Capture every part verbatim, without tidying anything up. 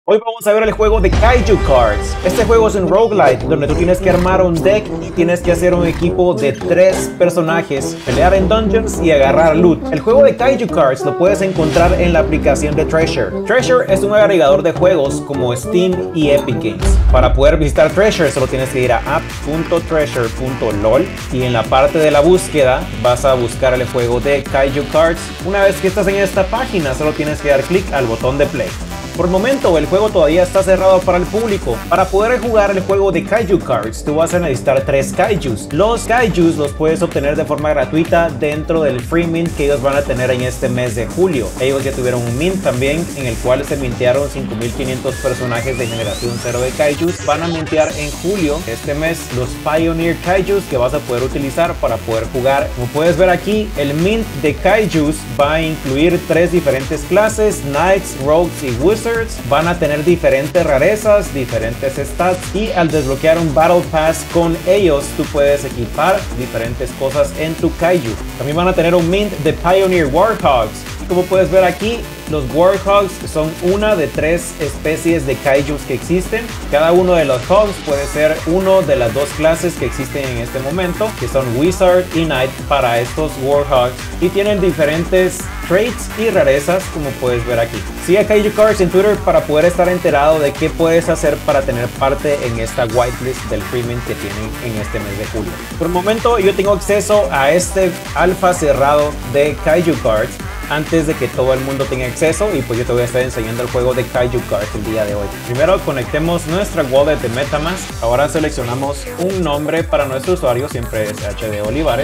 Hoy vamos a ver el juego de Kaiju Cards. Este juego es un roguelite donde tú tienes que armar un deck y tienes que hacer un equipo de tres personajes, pelear en dungeons y agarrar loot. El juego de Kaiju Cards lo puedes encontrar en la aplicación de Treasure. Treasure es un agregador de juegos como Steam y Epic Games. Para poder visitar Treasure solo tienes que ir a app punto treasure punto lol y en la parte de la búsqueda vas a buscar el juego de Kaiju Cards. Una vez que estás en esta página solo tienes que dar clic al botón de play. Por el momento el juego todavía está cerrado para el público. Para poder jugar el juego de Kaiju Cards tú vas a necesitar tres Kaijus. Los Kaijus los puedes obtener de forma gratuita dentro del free mint que ellos van a tener en este mes de julio. Ellos ya tuvieron un mint también en el cual se mintearon cinco mil quinientos personajes de generación cero de Kaijus. Van a mintear en julio este mes los Pioneer Kaijus que vas a poder utilizar para poder jugar. Como puedes ver aquí, el mint de Kaijus va a incluir tres diferentes clases: Knights, Rogues y Wizards. Van a tener diferentes rarezas, diferentes stats, y al desbloquear un Battle Pass con ellos tú puedes equipar diferentes cosas en tu Kaiju. También van a tener un mint de Pioneer Warhogs. Como puedes ver aquí, los Warhogs son una de tres especies de Kaijus que existen. Cada uno de los Hogs puede ser uno de las dos clases que existen en este momento, que son Wizard y Knight para estos Warhogs, y tienen diferentes traits y rarezas como puedes ver aquí. Sigue a Kaiju Cards en Twitter para poder estar enterado de qué puedes hacer para tener parte en esta whitelist del free mint que tienen en este mes de julio. Por el momento yo tengo acceso a este alfa cerrado de Kaiju Cards antes de que todo el mundo tenga acceso, y pues yo te voy a estar enseñando el juego de Kaiju Cards el día de hoy. Primero conectemos nuestra wallet de MetaMask. Ahora seleccionamos un nombre para nuestro usuario, siempre es H D Olivares.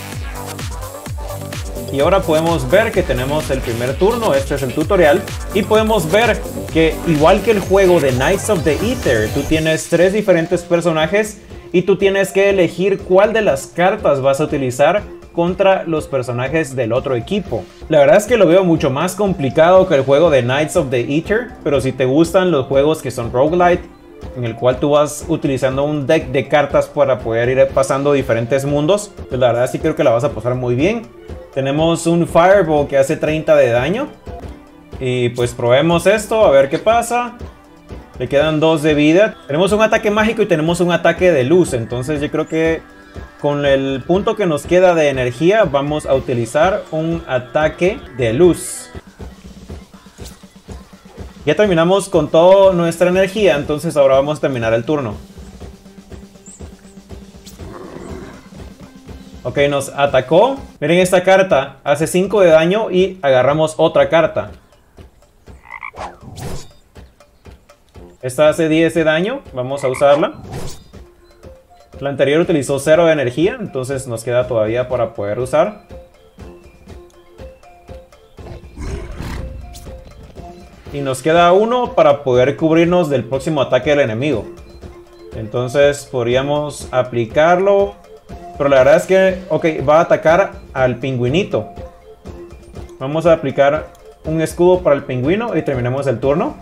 Y ahora podemos ver que tenemos el primer turno, este es el tutorial, y podemos ver que igual que el juego de Knights of the Aether, tú tienes tres diferentes personajes y tú tienes que elegir cuál de las cartas vas a utilizar contra los personajes del otro equipo. La verdad es que lo veo mucho más complicado que el juego de Knights of the Aether, pero si te gustan los juegos que son roguelite, en el cual tú vas utilizando un deck de cartas para poder ir pasando diferentes mundos, pues la verdad sí creo que la vas a pasar muy bien. Tenemos un Fireball que hace treinta de daño, y pues probemos esto a ver qué pasa. Le quedan dos de vida. Tenemos un ataque mágico y tenemos un ataque de luz, entonces yo creo que con el punto que nos queda de energía vamos a utilizar un ataque de luz. Ya terminamos con toda nuestra energía, entonces ahora vamos a terminar el turno. Ok, nos atacó. Miren esta carta, hace cinco de daño y agarramos otra carta. Esta hace diez de daño, vamos a usarla. La anterior utilizó cero de energía, entonces nos queda todavía para poder usar. Y nos queda uno para poder cubrirnos del próximo ataque del enemigo. Entonces podríamos aplicarlo. Pero la verdad es que, ok, va a atacar al pingüinito. Vamos a aplicar un escudo para el pingüino y terminamos el turno.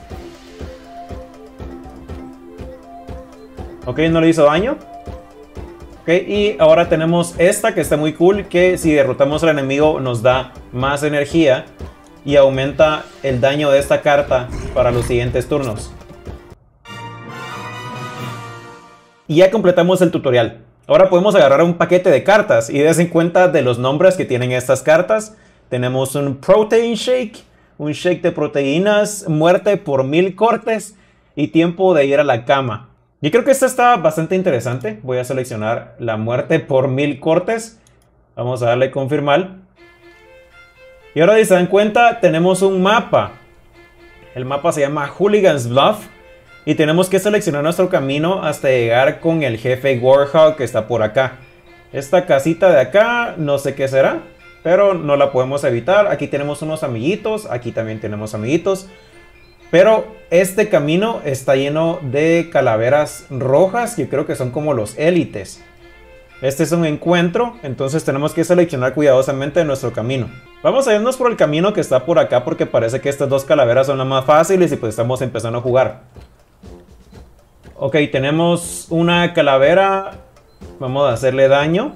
Ok, no le hizo daño. Ok, y ahora tenemos esta que está muy cool, que si derrotamos al enemigo nos da más energía y aumenta el daño de esta carta para los siguientes turnos. Y ya completamos el tutorial. Ahora podemos agarrar un paquete de cartas y des en cuenta de los nombres que tienen estas cartas. Tenemos un Protein Shake, un shake de proteínas, muerte por mil cortes y tiempo de ir a la cama. Yo creo que esta está bastante interesante. Voy a seleccionar la muerte por mil cortes. Vamos a darle confirmar. Y ahora si se dan cuenta tenemos un mapa. El mapa se llama Hooligan's Bluff. Y tenemos que seleccionar nuestro camino hasta llegar con el jefe Warhog que está por acá. Esta casita de acá, no sé qué será, pero no la podemos evitar. Aquí tenemos unos amiguitos, aquí también tenemos amiguitos. Pero este camino está lleno de calaveras rojas, que creo que son como los élites. Este es un encuentro, entonces tenemos que seleccionar cuidadosamente nuestro camino. Vamos a irnos por el camino que está por acá porque parece que estas dos calaveras son las más fáciles y pues estamos empezando a jugar. Ok, tenemos una calavera. Vamos a hacerle daño.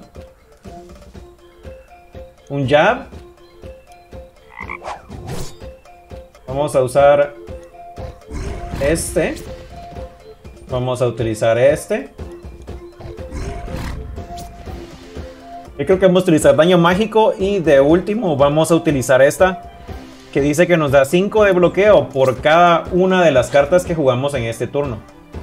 Un jab. Vamos a usar este. Vamos a utilizar este. Yo creo que vamos a utilizar daño mágico. Y de último vamos a utilizar esta, que dice que nos da cinco de bloqueo por cada una de las cartas que jugamos en este turno.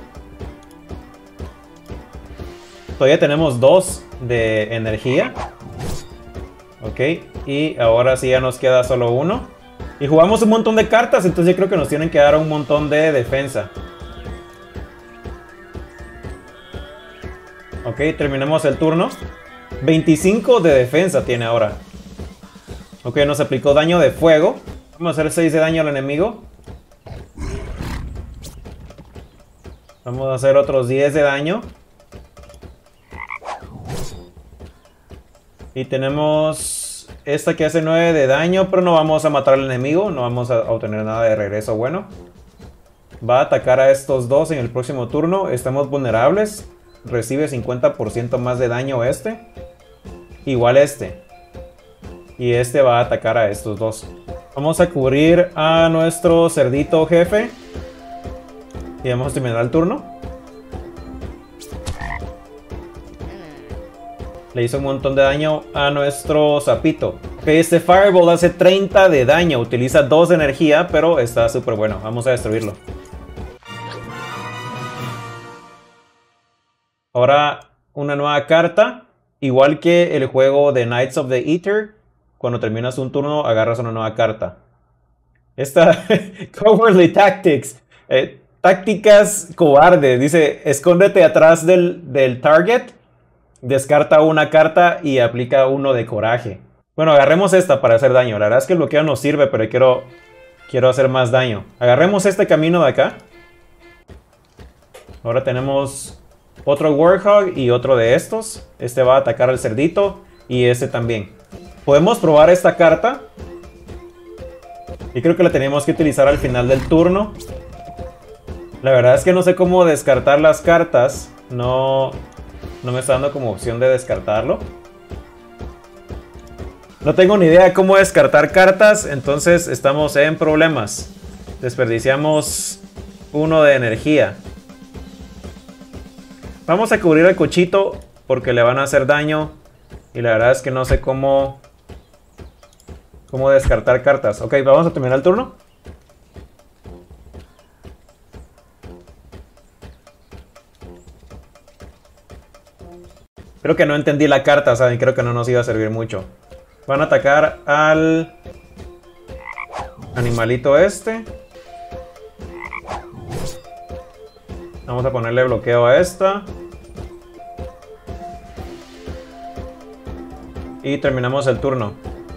Todavía tenemos dos de energía. Ok, y ahora sí ya nos queda solo uno. Y jugamos un montón de cartas, entonces yo creo que nos tienen que dar un montón de defensa. Ok, terminamos el turno. veinticinco de defensa tiene ahora. Ok, nos aplicó daño de fuego. Vamos a hacer seis de daño al enemigo. Vamos a hacer otros diez de daño. Y tenemos esta que hace nueve de daño, pero no vamos a matar al enemigo. No vamos a obtener nada de regreso bueno. Va a atacar a estos dos en el próximo turno. Estamos vulnerables. Recibe cincuenta por ciento más de daño este. Igual este. Y este va a atacar a estos dos. Vamos a cubrir a nuestro cerdito jefe. Y vamos a terminar el turno. Le hizo un montón de daño a nuestro sapito. Ok, este Fireball hace treinta de daño. Utiliza dos de energía, pero está súper bueno. Vamos a destruirlo. Ahora una nueva carta. Igual que el juego de Knights of the Ether. Cuando terminas un turno, agarras una nueva carta. Esta Cowardly Tactics. Eh, tácticas cobardes. Dice, escóndete atrás del, del target. Descarta una carta y aplica uno de coraje. Bueno, agarremos esta para hacer daño. La verdad es que el bloqueo nos sirve, pero quiero, quiero hacer más daño. Agarremos este camino de acá. Ahora tenemos otro Warthog y otro de estos. Este va a atacar al cerdito y este también. Podemos probar esta carta. Y creo que la tenemos que utilizar al final del turno. La verdad es que no sé cómo descartar las cartas. No... No me está dando como opción de descartarlo. No tengo ni idea de cómo descartar cartas. Entonces estamos en problemas. Desperdiciamos uno de energía. Vamos a cubrir al cochito porque le van a hacer daño. Y la verdad es que no sé cómo... Cómo descartar cartas. Ok, vamos a terminar el turno. Creo que no entendí la carta, ¿saben? Creo que no nos iba a servir mucho. Van a atacar al animalito este. Vamos a ponerle bloqueo a esta. Y terminamos el turno.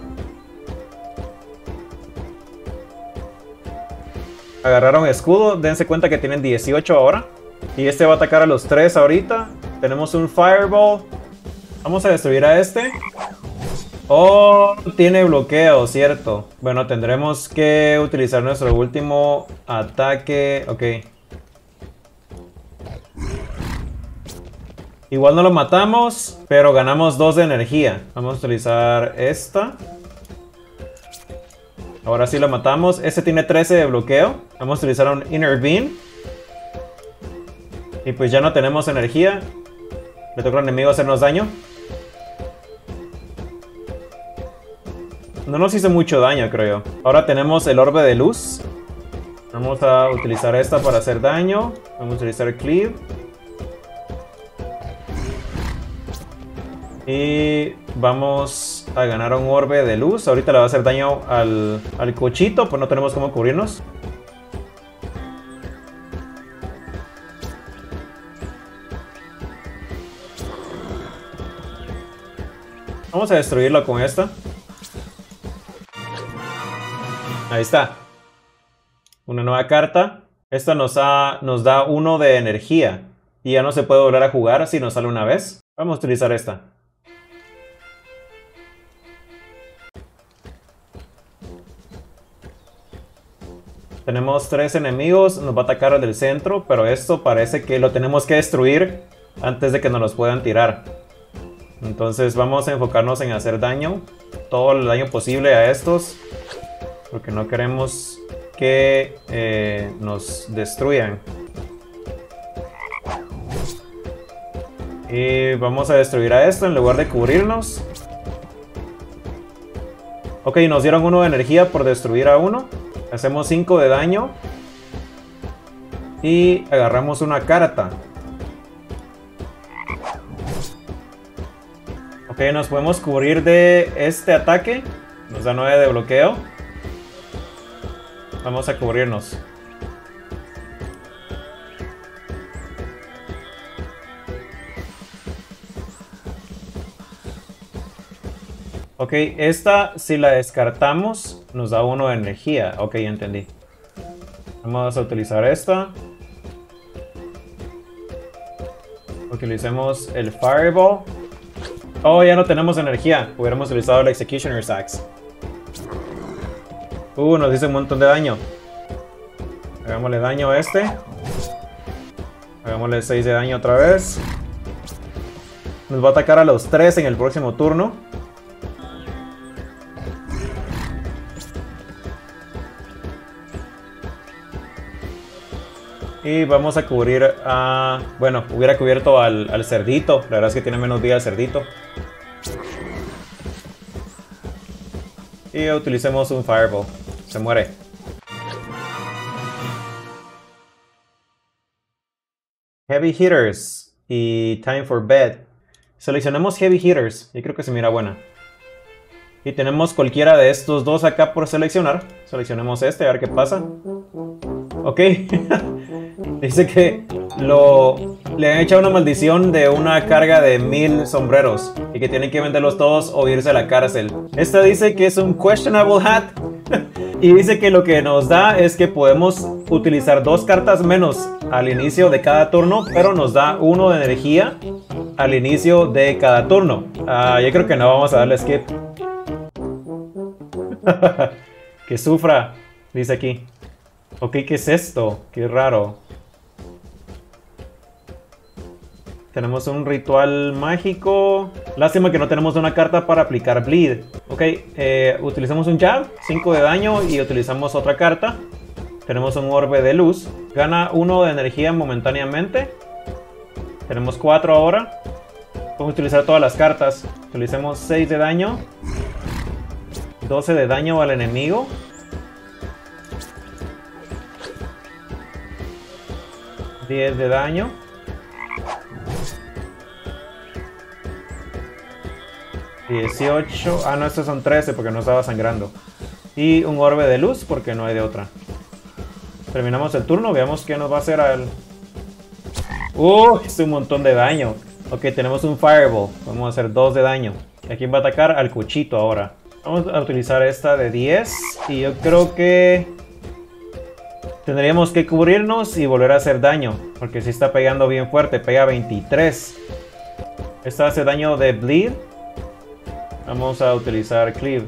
Agarraron escudo. Dense cuenta que tienen dieciocho ahora. Y este va a atacar a los tres ahorita. Tenemos un Fireball. Vamos a destruir a este. Oh, tiene bloqueo, cierto. Bueno, tendremos que utilizar nuestro último ataque. Ok. Igual no lo matamos, pero ganamos dos de energía. Vamos a utilizar esta. Ahora sí lo matamos. Este tiene trece de bloqueo. Vamos a utilizar un Intervene. Y pues ya no tenemos energía. Le toca al enemigo hacernos daño. No nos hizo mucho daño, creo yo. Ahora tenemos el orbe de luz. Vamos a utilizar esta para hacer daño. Vamos a utilizar Cleave. Y vamos a ganar un orbe de luz. Ahorita le va a hacer daño al, al cochito, pues no tenemos cómo cubrirnos. Vamos a destruirlo con esta. Ahí está. Una nueva carta. Esta nos, ha, nos da uno de energía. Y ya no se puede volver a jugar si nos sale una vez. Vamos a utilizar esta. Tenemos tres enemigos. Nos va a atacar el del centro. Pero esto parece que lo tenemos que destruir antes de que nos los puedan tirar. Entonces vamos a enfocarnos en hacer daño. Todo el daño posible a estos. Porque no queremos que eh, nos destruyan. Y vamos a destruir a esto en lugar de cubrirnos. Ok, nos dieron uno de energía por destruir a uno. Hacemos cinco de daño. Y agarramos una carta. Ok, nos podemos cubrir de este ataque. Nos da nueve de bloqueo. Vamos a cubrirnos. Ok, esta si la descartamos nos da uno de energía. Ok, ya entendí. Vamos a utilizar esta. Utilicemos el Fireball. Oh, ya no tenemos energía. Hubiéramos utilizado el Executioner's Axe. Uh, nos dice un montón de daño. Hagámosle daño a este. Hagámosle seis de daño otra vez. Nos va a atacar a los tres en el próximo turno. Y vamos a cubrir a... Bueno, hubiera cubierto al, al cerdito. La verdad es que tiene menos vida el cerdito. Y utilicemos un Fireball. Se muere. Heavy Hitters y Time for Bed. Seleccionemos Heavy Hitters. Yo creo que se mira buena. Y tenemos cualquiera de estos dos acá por seleccionar. Seleccionemos este, a ver qué pasa. Ok. Dice que lo, le han echado una maldición de una carga de mil sombreros. Y que tienen que venderlos todos o irse a la cárcel. Esta dice que es un questionable hat. Y dice que lo que nos da es que podemos utilizar dos cartas menos al inicio de cada turno, pero nos da uno de energía al inicio de cada turno. Uh, yo creo que no vamos a darle skip. Que sufra, dice aquí. Ok, ¿qué es esto? Qué raro. Tenemos un ritual mágico. Lástima que no tenemos una carta para aplicar bleed. Ok, eh, utilizamos un jab, cinco de daño y utilizamos otra carta. Tenemos un orbe de luz. Gana uno de energía momentáneamente. Tenemos cuatro ahora. Podemos utilizar todas las cartas. Utilicemos seis de daño. doce de daño al enemigo. diez de daño. dieciocho. Ah, no, estos son trece porque no estaba sangrando. Y un orbe de luz porque no hay de otra. Terminamos el turno. Veamos qué nos va a hacer al... Uh, es un montón de daño. Ok, tenemos un Fireball. Vamos a hacer dos de daño. ¿A quién va a atacar? Al cuchito ahora. Vamos a utilizar esta de diez. Y yo creo que... tendríamos que cubrirnos y volver a hacer daño. Porque si está pegando bien fuerte. Pega veintitrés. Esta hace daño de bleed. Vamos a utilizar Cleave.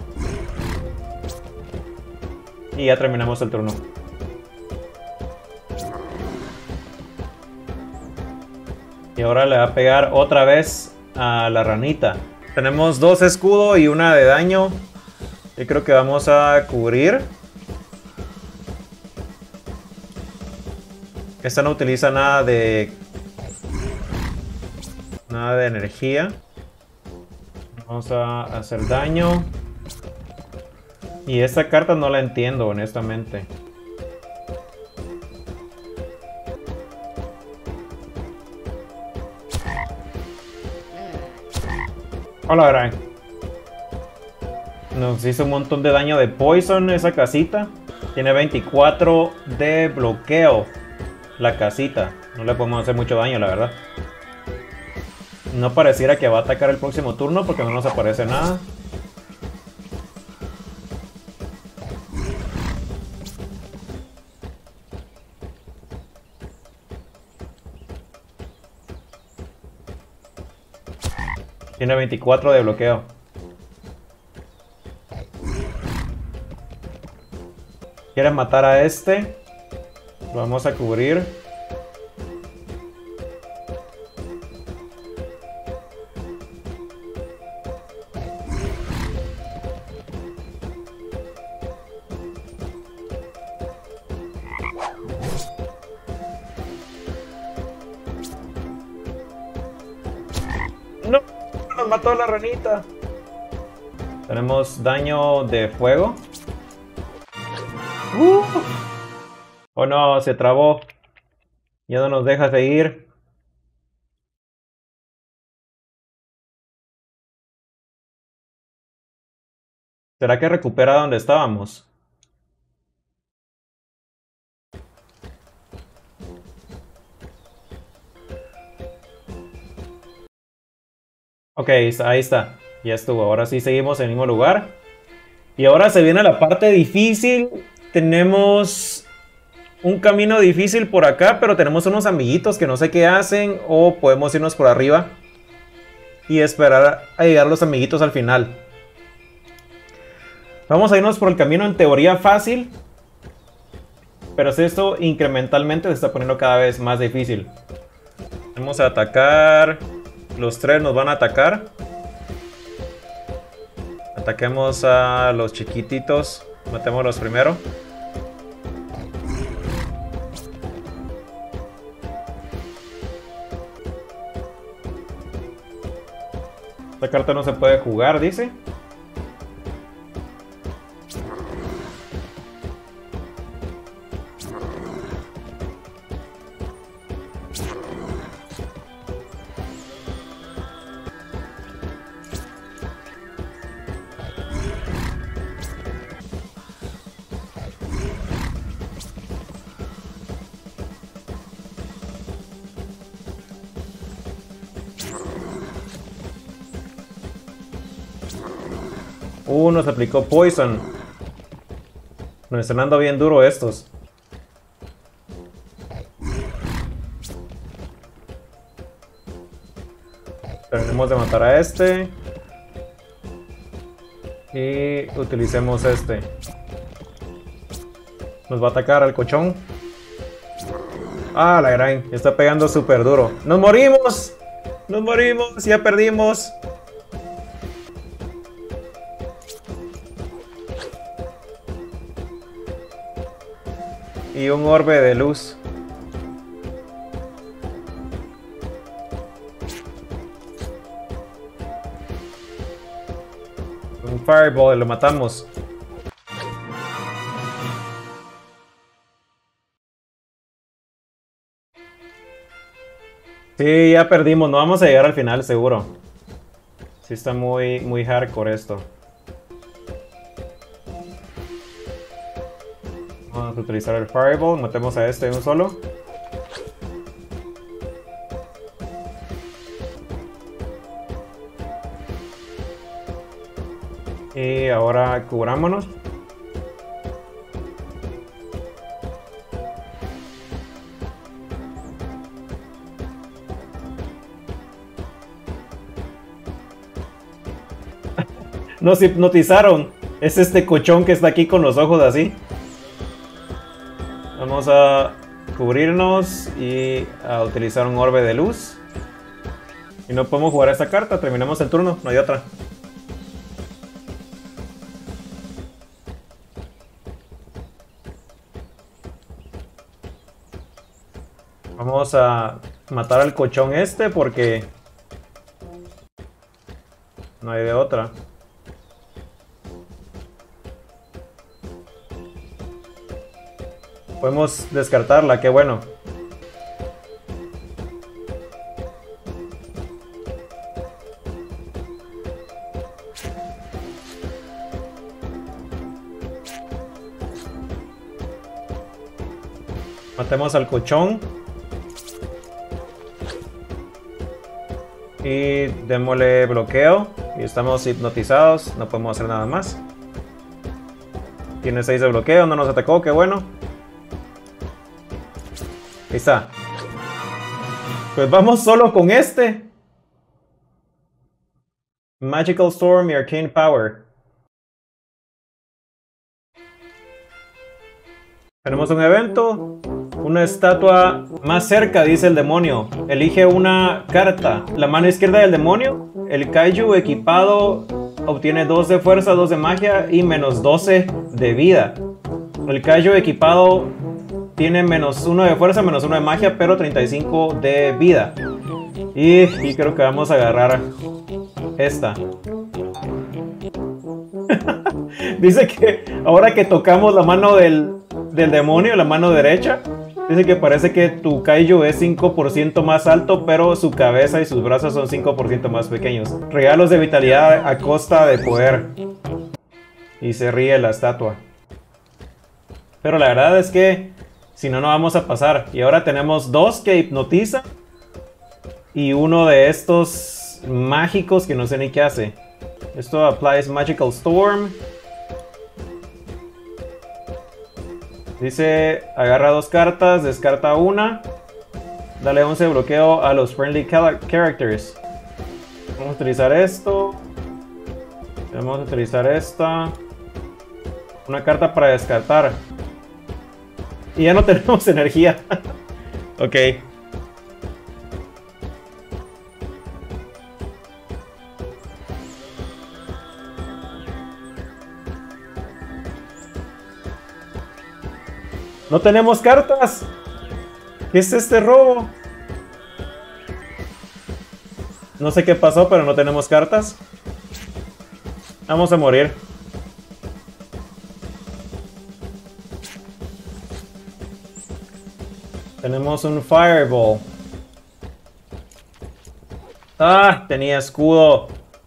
Y ya terminamos el turno. Y ahora le va a pegar otra vez a la ranita. Tenemos dos escudos y una de daño. Yo creo que vamos a cubrir. Esta no utiliza nada de... nada de energía. Vamos a hacer daño. Y esta carta no la entiendo, honestamente. Hola, gran. Nos hizo un montón de daño de poison esa casita. Tiene veinticuatro de bloqueo la casita. No le podemos hacer mucho daño, la verdad. No pareciera que va a atacar el próximo turno porque no nos aparece nada. Tiene veinticuatro de bloqueo. Quiere matar a este. Lo vamos a cubrir. mató a la ranita. Tenemos daño de fuego. Uh. Oh no, se trabó. Ya no nos deja seguir. ¿Será que recupera donde estábamos? Ok, ahí está. Ya estuvo. Ahora sí seguimos en el mismo lugar. Y ahora se viene la parte difícil. Tenemos un camino difícil por acá, pero tenemos unos amiguitos que no sé qué hacen. O podemos irnos por arriba y esperar a llegar los amiguitos al final. Vamos a irnos por el camino en teoría fácil. Pero esto incrementalmente se está poniendo cada vez más difícil. Vamos a atacar. Los tres nos van a atacar. Ataquemos a los chiquititos. Matémoslos primero. Esta carta no se puede jugar, dice. Uh, nos aplicó Poison. Nos están dando bien duro estos. Tenemos de matar a este. Y utilicemos este. Nos va a atacar al cochón. Ah, la gran. Está pegando súper duro. ¡Nos morimos! ¡Nos morimos! ¡Ya perdimos! Y un orbe de luz. Un fireball y lo matamos. Sí, ya perdimos. No vamos a llegar al final, seguro. Sí está muy, muy hardcore esto. Vamos a utilizar el fireball. Matemos a este de un solo. Y ahora cubrámonos. Nos hipnotizaron. Es este cochón que está aquí con los ojos así. Vamos a cubrirnos y a utilizar un orbe de luz. Y no podemos jugar esta carta. Terminamos el turno. No hay otra. Vamos a matar al cochón este porque no hay de otra. Podemos descartarla, qué bueno. Matemos al cochón. Y démosle bloqueo. Y estamos hipnotizados, no podemos hacer nada más. Tiene seis de bloqueo, no nos atacó, qué bueno. Ahí está. Pues vamos solo con este. Magical Storm y Arcane Power. Tenemos un evento. Una estatua más cerca, dice el demonio. Elige una carta. La mano izquierda del demonio. El kaiju equipado obtiene dos de fuerza, dos de magia y menos doce de vida. El kaiju equipado tiene menos uno de fuerza, menos uno de magia, pero treinta y cinco de vida. Y, y creo que vamos a agarrar Esta. Dice que ahora que tocamos la mano del, del demonio, la mano derecha, dice que parece que tu kaiju es cinco por ciento más alto, pero su cabeza y sus brazos son cinco por ciento más pequeños. Regalos de vitalidad a costa de poder. Y se ríe la estatua. Pero la verdad es que si no, no vamos a pasar. Y ahora tenemos dos que hipnotizan y uno de estos mágicos que no sé ni qué hace. Esto applies Magical Storm. Dice, agarra dos cartas, descarta una. Dale once de bloqueo a los friendly characters. Vamos a utilizar esto. Vamos a utilizar esta. Una carta para descartar. Y ya no tenemos energía. Ok. ¡No tenemos cartas! ¿Qué es este robo? No sé qué pasó, pero no tenemos cartas. Vamos a morir. Tenemos un Fireball. ¡Ah! Tenía escudo.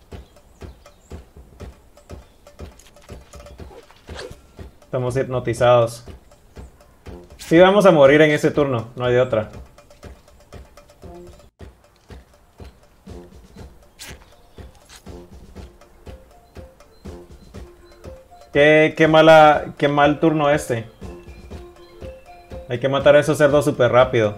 Estamos hipnotizados. Sí, vamos a morir en ese turno, no hay de otra. Qué, qué mala, qué mal turno este. Hay que matar a esos cerdos súper rápido.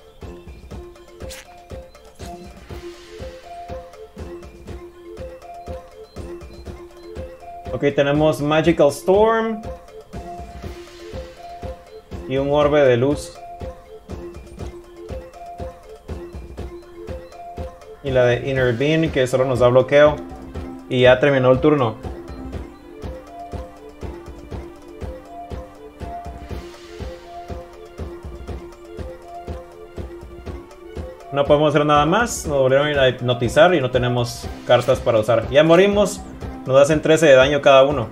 Ok, tenemos Magical Storm. Y un orbe de luz. Y la de Inner Being, que solo nos da bloqueo. Y ya terminó el turno. No podemos hacer nada más. Nos volvieron a hipnotizar y no tenemos cartas para usar. Ya morimos. Nos hacen trece de daño cada uno.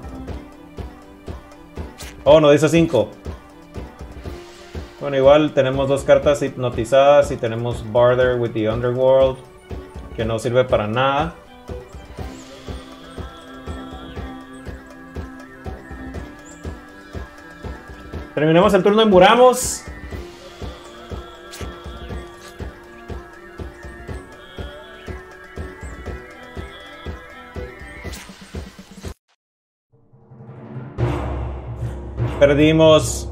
Oh, nos dice cinco. Bueno, igual tenemos dos cartas hipnotizadas y tenemos Barter with the Underworld, que no sirve para nada. Terminemos el turno y muramos. Perdimos.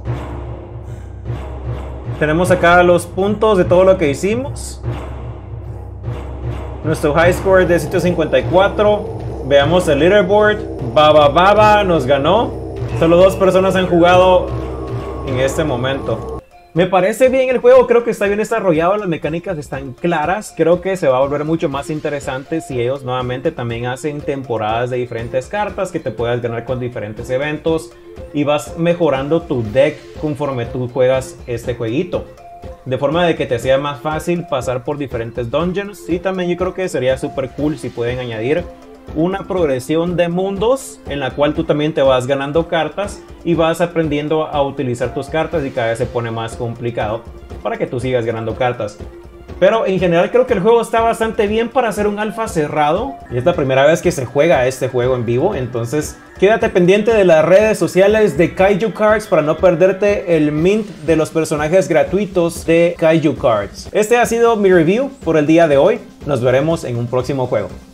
Tenemos acá los puntos de todo lo que hicimos. Nuestro high score de ciento cincuenta y cuatro. Veamos el leaderboard. Baba Baba nos ganó. Solo dos personas han jugado en este momento. Me parece bien el juego, creo que está bien desarrollado, las mecánicas están claras. Creo que se va a volver mucho más interesante si ellos nuevamente también hacen temporadas de diferentes cartas que te puedas ganar con diferentes eventos y vas mejorando tu deck conforme tú juegas este jueguito, de forma de que te sea más fácil pasar por diferentes dungeons. Y también yo creo que sería súper cool si pueden añadir una progresión de mundos en la cual tú también te vas ganando cartas y vas aprendiendo a utilizar tus cartas y cada vez se pone más complicado para que tú sigas ganando cartas. Pero en general creo que el juego está bastante bien para hacer un alfa cerrado y es la primera vez que se juega este juego en vivo, entonces quédate pendiente de las redes sociales de Kaiju Cards para no perderte el mint de los personajes gratuitos de Kaiju Cards. Este ha sido mi review por el día de hoy, nos veremos en un próximo juego.